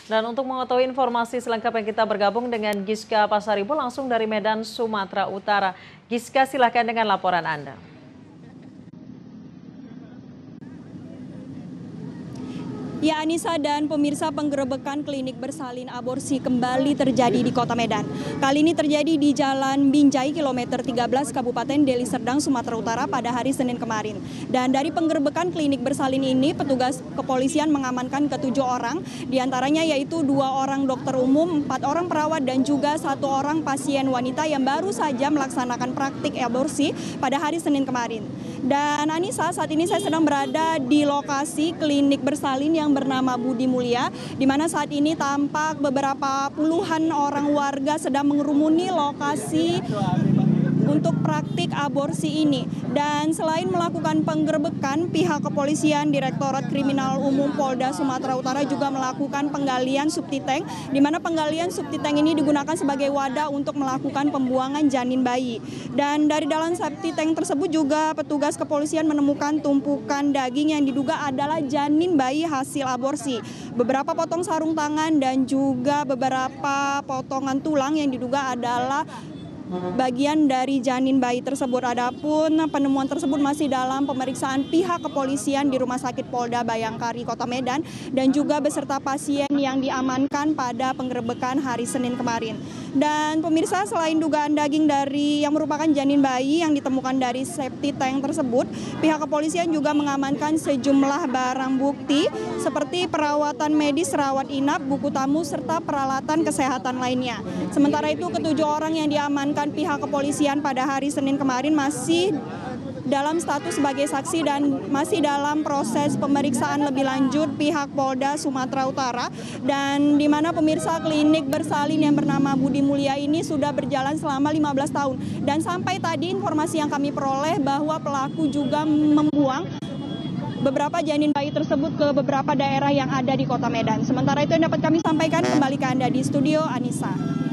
Dan untuk mengetahui informasi selengkapnya kita bergabung dengan Giska Pasaribu langsung dari Medan, Sumatera Utara. Giska, silakan dengan laporan Anda. Ya, Anissa dan pemirsa, penggerebekan klinik bersalin aborsi kembali terjadi di Kota Medan. Kali ini terjadi di Jalan Binjai, kilometer 13, Kabupaten Deli Serdang, Sumatera Utara pada hari Senin kemarin. Dan dari penggerebekan klinik bersalin ini, petugas kepolisian mengamankan ke-7 orang, diantaranya yaitu 2 orang dokter umum, 4 orang perawat, dan juga 1 orang pasien wanita yang baru saja melaksanakan praktik aborsi pada hari Senin kemarin. Dan Anissa, saat ini saya sedang berada di lokasi klinik bersalin yang bernama Budi Mulia, di mana saat ini tampak beberapa puluhan orang warga sedang mengerumuni lokasi untuk praktik aborsi ini. Dan selain melakukan penggerebekan, pihak kepolisian Direktorat Kriminal Umum Polda Sumatera Utara juga melakukan penggalian subtitank, di mana penggalian subtitank ini digunakan sebagai wadah untuk melakukan pembuangan janin bayi. Dan dari dalam subtitank tersebut juga petugas kepolisian menemukan tumpukan daging yang diduga adalah janin bayi hasil aborsi, beberapa potong sarung tangan, dan juga beberapa potongan tulang yang diduga adalah bagian dari janin bayi tersebut. Adapun penemuan tersebut masih dalam pemeriksaan pihak kepolisian di Rumah Sakit Polda Bayangkari, Kota Medan, dan juga beserta pasien yang diamankan pada penggerebekan hari Senin kemarin. Dan pemirsa, selain dugaan daging dari yang merupakan janin bayi yang ditemukan dari septic tank tersebut, pihak kepolisian juga mengamankan sejumlah barang bukti seperti perawatan medis, rawat inap, buku tamu, serta peralatan kesehatan lainnya. Sementara itu, ke-7 orang yang diamankan pihak kepolisian pada hari Senin kemarin masih dalam status sebagai saksi dan masih dalam proses pemeriksaan lebih lanjut pihak Polda Sumatera Utara, dan di mana pemirsa klinik bersalin yang bernama Budi Mulia ini sudah berjalan selama 15 tahun. Dan sampai tadi informasi yang kami peroleh bahwa pelaku juga membuang beberapa janin bayi tersebut ke beberapa daerah yang ada di Kota Medan. Sementara itu yang dapat kami sampaikan, kembali ke Anda di studio, Anissa.